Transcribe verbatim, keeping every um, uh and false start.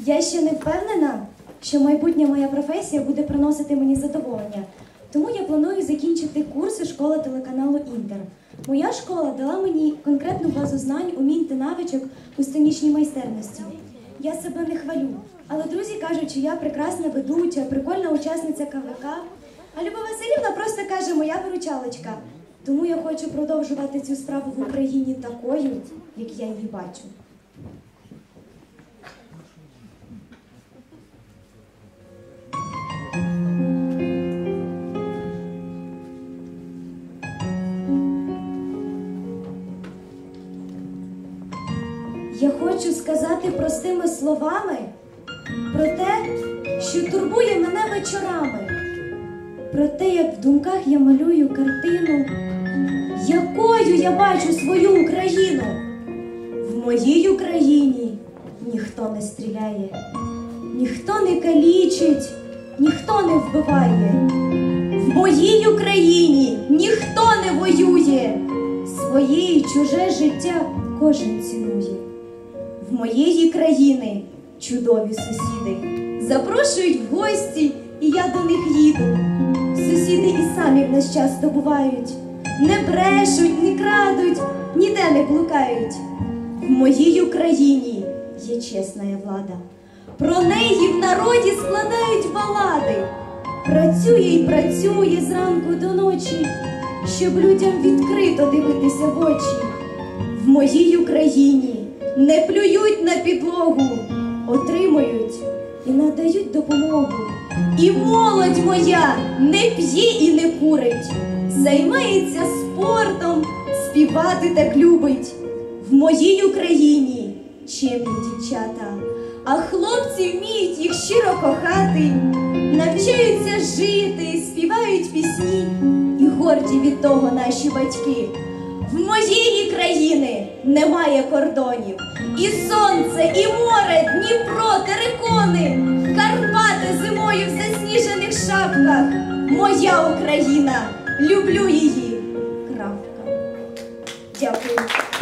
Я ще не впевнена, що майбутня моя професія буде приносити мені задоволення. Тому я планую закінчити курси школи телеканалу «Інтер». Моя школа дала мені конкретну базу знань, умінь та навичок у сценічній майстерності. Я себе не хвалю, але друзі кажуть, що я прекрасна ведуча, прикольна учасниця ка ве ка. А Люба Василівна просто каже, моя виручалочка. Тому я хочу продовжувати цю справу в Україні такою, як я її бачу. Я хочу сказати простими словами про те, що турбує мене вечорами, про те, як в думках я малюю картину, якою я бачу свою Україну. В моїй Україні ніхто не стріляє, ніхто не калічить, ніхто не вбиває. В моїй Україні ніхто не воює, своє і чуже життя кожен цінує. В моєї країни чудові сусіди запрошують в гості, і я до них їду. Сусіди і самі в нас часто бувають, не брешуть, не крадуть, ніде не блукають. В моїй Україні є чесна влада, про неї в народі складають балади. Працює і працює зранку до ночі, щоб людям відкрито дивитися в очі. В моїй Україні не плюють на підлогу, отримують і надають допомогу. І молодь моя не п'є і не курить, займається спортом, співати так любить. В моїй Україні чемні дівчата, а хлопці вміють їх щиро кохати, навчаються жити, співають пісні, і горді від того наші батьки. В моєї країни немає кордонів, і сонце, і море, Дніпро, терикони, Карпати зимою в засніжених шапках. Моя Україна, люблю її. Крапка. Дякую.